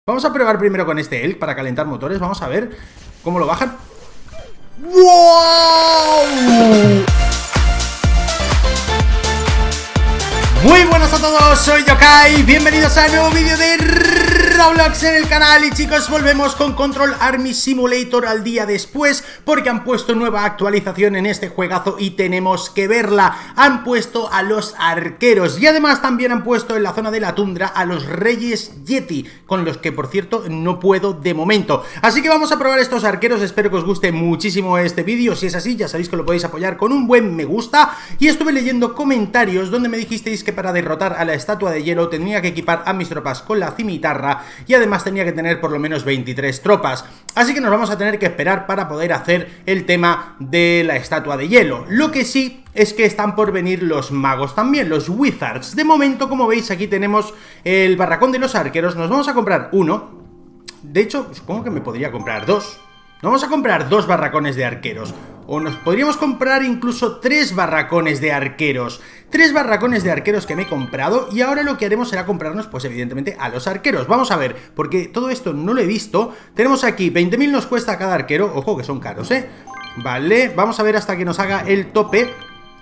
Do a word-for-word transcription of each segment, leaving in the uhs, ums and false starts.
Vamos a probar primero con este Elk para calentar motores. Vamos a ver cómo lo bajan. ¡Wow! Muy buenas a todos, soy Yokai. Bienvenidos a un nuevo vídeo de Roblox en el canal. Y chicos, volvemos con Control Army Simulator al día después, porque han puesto nueva actualización en este juegazo y tenemos que verla. Han puesto a los arqueros y además también han puesto en la zona de la tundra a los Reyes Yeti, con los que por cierto no puedo de momento. Así que vamos a probar estos arqueros. Espero que os guste muchísimo este vídeo. Si es así, ya sabéis que lo podéis apoyar con un buen me gusta. Y estuve leyendo comentarios donde me dijisteis que para derrotar a la estatua de hielo tenía que equipar a mis tropas con la cimitarra y además tenía que tener por lo menos veintitrés tropas. Así que nos vamos a tener que esperar para poder hacer el tema de la estatua de hielo. Lo que sí es que están por venir los magos también, los wizards. De momento, como veis, aquí tenemos el barracón de los arqueros. Nos vamos a comprar uno. De hecho, supongo que me podría comprar dos. Nos vamos a comprar dos barracones de arqueros. O nos podríamos comprar incluso tres barracones de arqueros. Tres barracones de arqueros que me he comprado. Y ahora lo que haremos será comprarnos, pues evidentemente, a los arqueros. Vamos a ver, porque todo esto no lo he visto. Tenemos aquí, veinte mil nos cuesta cada arquero. Ojo que son caros, ¿eh? Vale, vamos a ver hasta que nos haga el tope.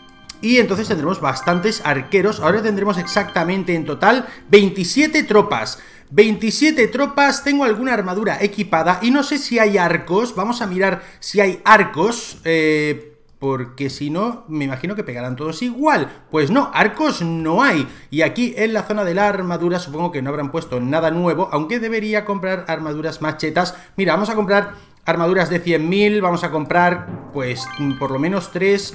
Y entonces tendremos bastantes arqueros. Ahora tendremos exactamente en total veintisiete tropas. veintisiete tropas, tengo alguna armadura equipada y no sé si hay arcos. Vamos a mirar si hay arcos, eh, porque si no, me imagino que pegarán todos igual. Pues no, arcos no hay. Y aquí en la zona de la armadura supongo que no habrán puesto nada nuevo, aunque debería comprar armaduras más chetas. Mira, vamos a comprar armaduras de cien mil, vamos a comprar pues por lo menos tres,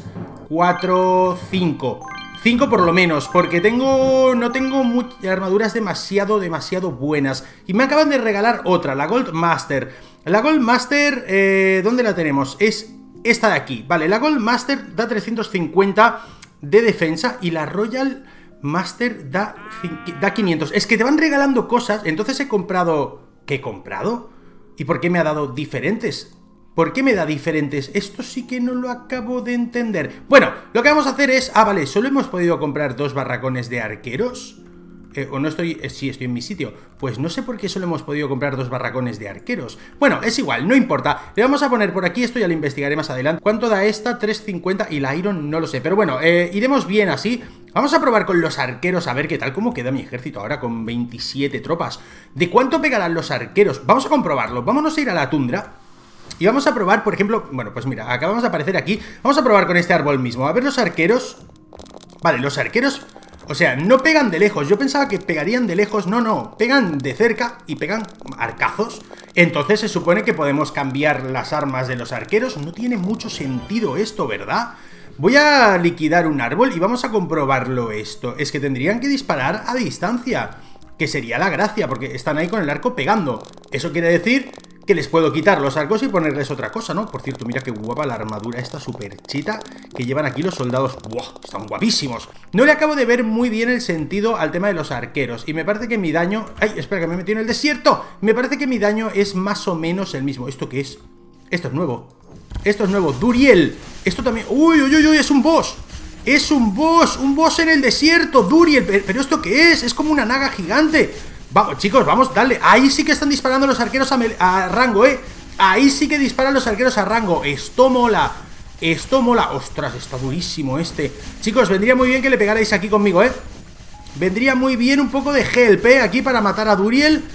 cuatro, cinco. cinco por lo menos, porque tengo no tengo armaduras demasiado, demasiado buenas. Y me acaban de regalar otra, la Gold Master. La Gold Master, eh, ¿dónde la tenemos? Es esta de aquí, vale, la Gold Master da trescientos cincuenta de defensa y la Royal Master da, da quinientos. Es que te van regalando cosas, entonces he comprado... ¿Qué he comprado? ¿Y por qué me ha dado diferentes? ¿Por qué me da diferentes? Esto sí que no lo acabo de entender. Bueno, lo que vamos a hacer es... Ah, vale, solo hemos podido comprar dos barracones de arqueros. Eh, o no estoy... Eh, sí, estoy en mi sitio. Pues no sé por qué solo hemos podido comprar dos barracones de arqueros. Bueno, es igual, no importa. Le vamos a poner por aquí, esto ya lo investigaré más adelante. ¿Cuánto da esta? tres cincuenta y la Iron no lo sé. Pero bueno, eh, iremos bien así. Vamos a probar con los arqueros a ver qué tal, cómo queda mi ejército ahora con veintisiete tropas. ¿De cuánto pegarán los arqueros? Vamos a comprobarlo. Vámonos a ir a la tundra. Y vamos a probar, por ejemplo, bueno, pues mira, acabamos de aparecer aquí. Vamos a probar con este árbol mismo. A ver los arqueros. Vale, los arqueros, o sea, no pegan de lejos. Yo pensaba que pegarían de lejos. No, no, pegan de cerca y pegan arcazos. Entonces se supone que podemos cambiar las armas de los arqueros. No tiene mucho sentido esto, ¿verdad? Voy a liquidar un árbol y vamos a comprobarlo esto. Es que tendrían que disparar a distancia, que sería la gracia, porque están ahí con el arco pegando. Eso quiere decir que les puedo quitar los arcos y ponerles otra cosa, ¿no? Por cierto, mira qué guapa la armadura esta súper chita que llevan aquí los soldados. ¡Buah! Están guapísimos. No le acabo de ver muy bien el sentido al tema de los arqueros. Y me parece que mi daño... ¡Ay! Espera, que me he metido en el desierto. Me parece que mi daño es más o menos el mismo. ¿Esto qué es? Esto es nuevo. Esto es nuevo. Duriel. Esto también... ¡Uy, uy, uy! uy! Es un boss. Es un boss. Un boss en el desierto. Duriel. ¿Pero esto qué es? Es como una naga gigante. Vamos, chicos, vamos, dale. Ahí sí que están disparando los arqueros a, a rango, ¿eh? Ahí sí que disparan los arqueros a rango. Esto mola. Esto mola. Ostras, está durísimo este. Chicos, vendría muy bien que le pegarais aquí conmigo, ¿eh? Vendría muy bien un poco de help, ¿eh? Aquí para matar a Duriel.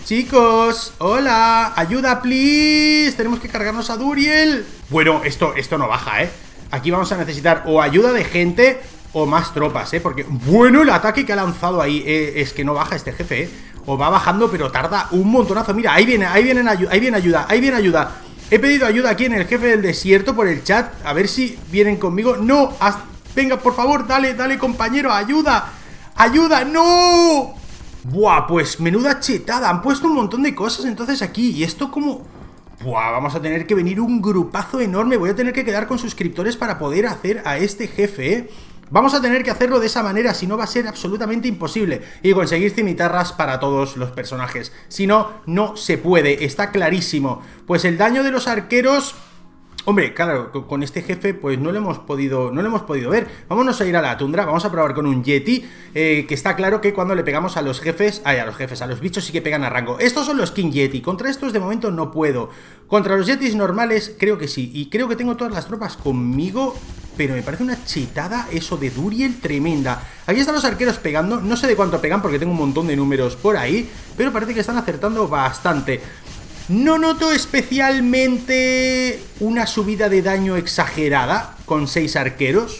Chicos, hola. Ayuda, please. Tenemos que cargarnos a Duriel. Bueno, esto, esto no baja, ¿eh? Aquí vamos a necesitar o ayuda de gente o más tropas, ¿eh? Porque, bueno, el ataque que ha lanzado ahí eh, es que no baja este jefe, ¿eh? O va bajando, pero tarda un montonazo. Mira, ahí viene, ahí viene, ahí viene ayuda, ahí viene ayuda. He pedido ayuda aquí en el jefe del desierto por el chat. A ver si vienen conmigo. No, haz... venga, por favor, dale, dale, compañero, ayuda. Ayuda, no. Buah, pues menuda chetada. Han puesto un montón de cosas entonces aquí. Y esto como... Buah, vamos a tener que venir un grupazo enorme. Voy a tener que quedar con suscriptores para poder hacer a este jefe, ¿eh? Vamos a tener que hacerlo de esa manera, si no va a ser absolutamente imposible. Y conseguir cimitarras para todos los personajes. Si no, no se puede, está clarísimo. Pues el daño de los arqueros... Hombre, claro, con este jefe pues no lo hemos podido no lo hemos podido ver. Vámonos a ir a la tundra, vamos a probar con un Yeti, eh, que está claro que cuando le pegamos a los jefes, ay, a los jefes, a los bichos sí que pegan a rango. Estos son los King Yeti, contra estos de momento no puedo. Contra los Yetis normales creo que sí, y creo que tengo todas las tropas conmigo, pero me parece una chetada eso de Duriel tremenda. Aquí están los arqueros pegando, no sé de cuánto pegan porque tengo un montón de números por ahí, pero parece que están acertando bastante. No noto especialmente una subida de daño exagerada con seis arqueros.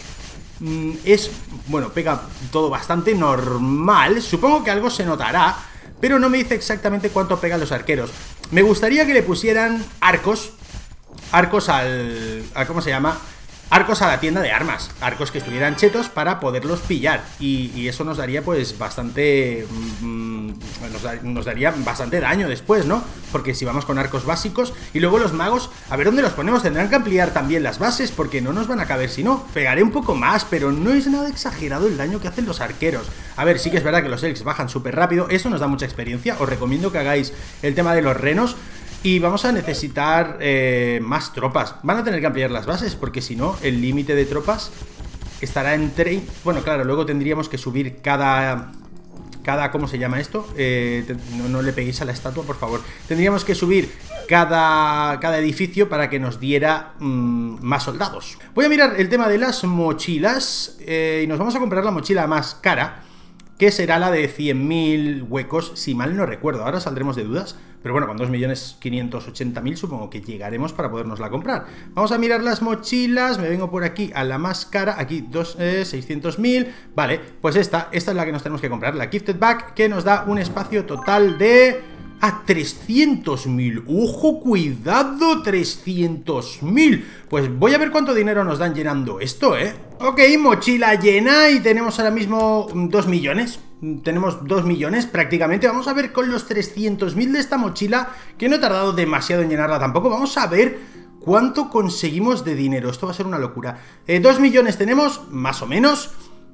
Es, bueno, pega todo bastante normal. Supongo que algo se notará, pero no me dice exactamente cuánto pegan los arqueros. Me gustaría que le pusieran arcos. Arcos al... a, ¿cómo se llama? Arcos a la tienda de armas, arcos que estuvieran chetos para poderlos pillar. Y, y eso nos daría pues bastante... Mmm, nos, da, nos daría bastante daño después, ¿no? Porque si vamos con arcos básicos. Y luego los magos, a ver dónde los ponemos. Tendrán que ampliar también las bases porque no nos van a caber. Si no, pegaré un poco más, pero no es nada exagerado el daño que hacen los arqueros. A ver, sí que es verdad que los elks bajan súper rápido. Eso nos da mucha experiencia. Os recomiendo que hagáis el tema de los renos. Y vamos a necesitar eh, más tropas. Van a tener que ampliar las bases porque si no, el límite de tropas estará en treinta. Bueno, claro, luego tendríamos que subir cada... Cada, ¿cómo se llama esto? Eh, no, no le peguéis a la estatua, por favor. Tendríamos que subir cada, cada edificio para que nos diera mmm, más soldados. Voy a mirar el tema de las mochilas eh, y nos vamos a comprar la mochila más cara, que será la de cien mil huecos, si mal no recuerdo. Ahora saldremos de dudas, pero bueno, con dos millones quinientos ochenta mil supongo que llegaremos para podernosla comprar. Vamos a mirar las mochilas, me vengo por aquí a la más cara, aquí dos, eh, seiscientos mil, vale, pues esta, esta es la que nos tenemos que comprar, la Gifted Bag, que nos da un espacio total de... a trescientos mil, ojo, cuidado, trescientos mil. Pues voy a ver cuánto dinero nos dan llenando esto, ¿eh? Ok, mochila llena y tenemos ahora mismo dos millones. Tenemos dos millones prácticamente. Vamos a ver con los trescientos mil de esta mochila, que no he tardado demasiado en llenarla tampoco. Vamos a ver cuánto conseguimos de dinero. Esto va a ser una locura. Eh, dos millones tenemos, más o menos.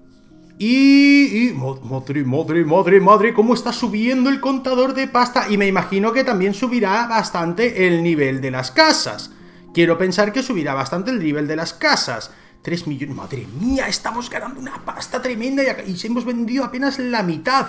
Y, y... Madre, madre, madre, madre, cómo está subiendo el contador de pasta. Y me imagino que también subirá bastante el nivel de las casas. Quiero pensar que subirá bastante el nivel de las casas. tres millones, madre mía, estamos ganando una pasta tremenda y, y hemos vendido apenas la mitad.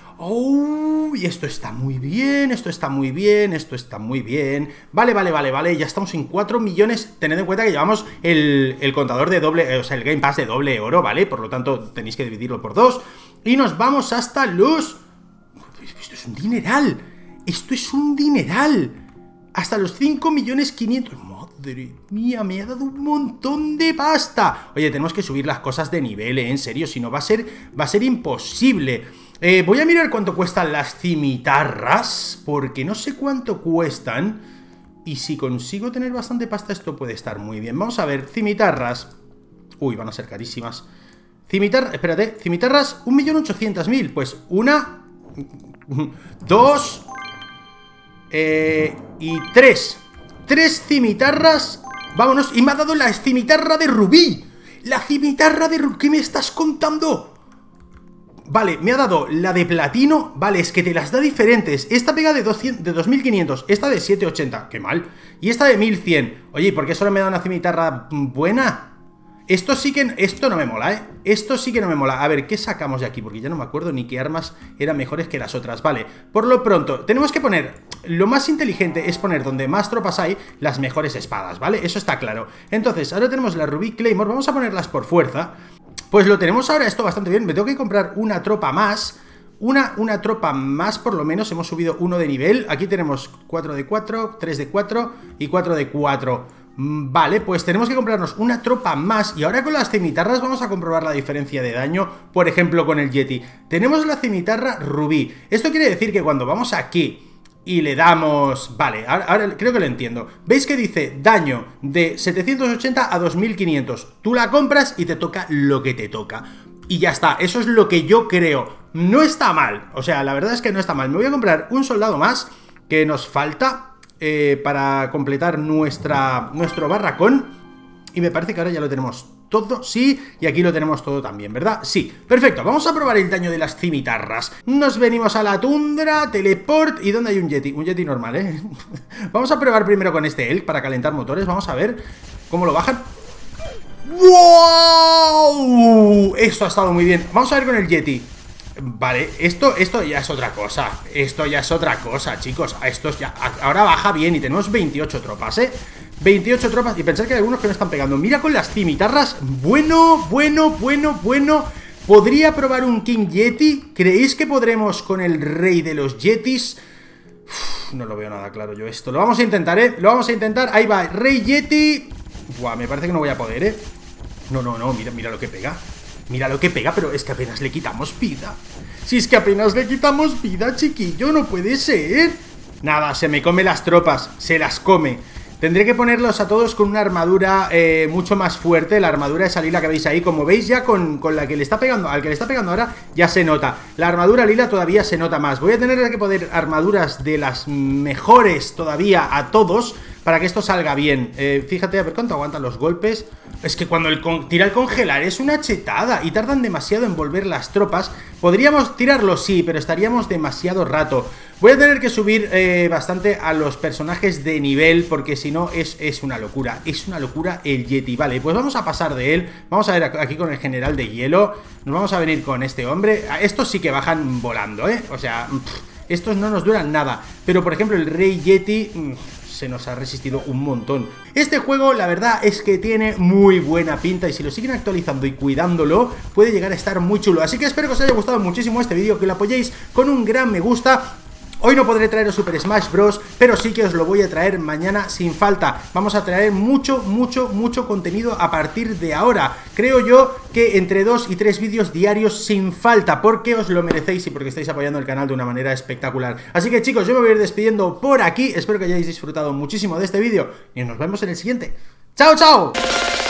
Oh, y esto está muy bien, esto está muy bien, esto está muy bien. Vale, vale, vale, vale, ya estamos en cuatro millones. Tened en cuenta que llevamos el, el contador de doble, o sea, el Game Pass de doble oro, ¿vale? Por lo tanto, tenéis que dividirlo por dos. Y nos vamos hasta los... Esto es un dineral. Esto es un dineral. Hasta los cinco millones quinientos. Madre mía, me ha dado un montón de pasta. Oye, tenemos que subir las cosas de nivel, ¿eh? En serio, si no va a ser, va a ser imposible. Eh, voy a mirar cuánto cuestan las cimitarras, porque no sé cuánto cuestan. Y si consigo tener bastante pasta, esto puede estar muy bien. Vamos a ver, cimitarras. Uy, van a ser carísimas. Cimitarras, espérate, cimitarras, un millón ochocientos mil. Pues una, dos eh, y tres. Tres cimitarras. Vámonos, y me ha dado la cimitarra de rubí. La cimitarra de rubí, ¿qué me estás contando? Vale, me ha dado la de platino. Vale, es que te las da diferentes. Esta pega de, doscientos, de dos mil quinientos, esta de setecientos ochenta, qué mal. Y esta de mil cien. Oye, ¿y por qué solo me da una cimitarra buena? Esto sí que... Esto no me mola, ¿eh? Esto sí que no me mola. A ver, ¿qué sacamos de aquí? Porque ya no me acuerdo ni qué armas eran mejores que las otras. Vale, por lo pronto, tenemos que poner... Lo más inteligente es poner donde más tropas hay las mejores espadas, ¿vale? Eso está claro. Entonces, ahora tenemos la Rubí Claymore. Vamos a ponerlas por fuerza. Pues lo tenemos ahora esto bastante bien. Me tengo que comprar una tropa más. Una, una tropa más por lo menos. Hemos subido uno de nivel. Aquí tenemos cuatro de cuatro, tres de cuatro y cuatro de cuatro. Vale, pues tenemos que comprarnos una tropa más. Y ahora con las cimitarras vamos a comprobar la diferencia de daño. Por ejemplo con el Yeti. Tenemos la cimitarra rubí. Esto quiere decir que cuando vamos aquí y le damos... Vale, ahora, ahora creo que lo entiendo. ¿Veis que dice daño de setecientos ochenta a dos mil quinientos? Tú la compras y te toca lo que te toca. Y ya está, eso es lo que yo creo. No está mal, o sea, la verdad es que no está mal. Me voy a comprar un soldado más que nos falta eh, para completar nuestra, nuestro barracón. Y me parece que ahora ya lo tenemos todo, sí, y aquí lo tenemos todo también, ¿verdad? Sí, perfecto, vamos a probar el daño de las cimitarras. Nos venimos a la tundra, teleport, ¿y dónde hay un Yeti? Un Yeti normal, ¿eh? Vamos a probar primero con este Elk para calentar motores, vamos a ver. ¿Cómo lo bajan? ¡Wow! Esto ha estado muy bien. Vamos a ver con el Yeti. Vale, esto, esto ya es otra cosa. Esto ya es otra cosa, chicos. Esto ya, ahora baja bien y tenemos veintiocho tropas, ¿eh? veintiocho tropas y pensar que hay algunos que no están pegando. Mira con las cimitarras. Bueno, bueno, bueno, bueno. ¿Podría probar un King Yeti? ¿Creéis que podremos con el rey de los Yetis? Uf, no lo veo nada claro yo esto. Lo vamos a intentar, ¿eh? Lo vamos a intentar. Ahí va, rey Yeti. Buah, me parece que no voy a poder, ¿eh? No, no, no, mira, mira lo que pega. Mira lo que pega, pero es que apenas le quitamos vida. Si es que apenas le quitamos vida, chiquillo, no puede ser. Nada, se me come las tropas, se las come. Tendré que ponerlos a todos con una armadura eh, mucho más fuerte. La armadura esa lila que veis ahí. Como veis ya con, con la que le está pegando, al que le está pegando ahora, ya se nota. La armadura lila todavía se nota más. Voy a tener que poner armaduras de las mejores todavía a todos para que esto salga bien. eh, Fíjate, a ver cuánto aguantan los golpes. Es que cuando el con tira el congelar es una chetada y tardan demasiado en volver las tropas. Podríamos tirarlo, sí, pero estaríamos demasiado rato. Voy a tener que subir eh, bastante a los personajes de nivel, porque si no es, es una locura. Es una locura el Yeti. Vale, pues vamos a pasar de él. Vamos a ver aquí con el general de hielo. Nos vamos a venir con este hombre. Estos sí que bajan volando, ¿eh? O sea, pff, estos no nos duran nada. Pero por ejemplo el rey Yeti... Mmm, se nos ha resistido un montón. Este juego la verdad es que tiene muy buena pinta y si lo siguen actualizando y cuidándolo puede llegar a estar muy chulo. Así que espero que os haya gustado muchísimo este vídeo, que lo apoyéis con un gran me gusta. Hoy no podré traeros Super Smash Bros, pero sí que os lo voy a traer mañana sin falta. Vamos a traer mucho, mucho, mucho contenido a partir de ahora. Creo yo que entre dos y tres vídeos diarios sin falta, porque os lo merecéis y porque estáis apoyando el canal de una manera espectacular. Así que chicos, yo me voy a ir despidiendo por aquí. Espero que hayáis disfrutado muchísimo de este vídeo y nos vemos en el siguiente. ¡Chao, chao!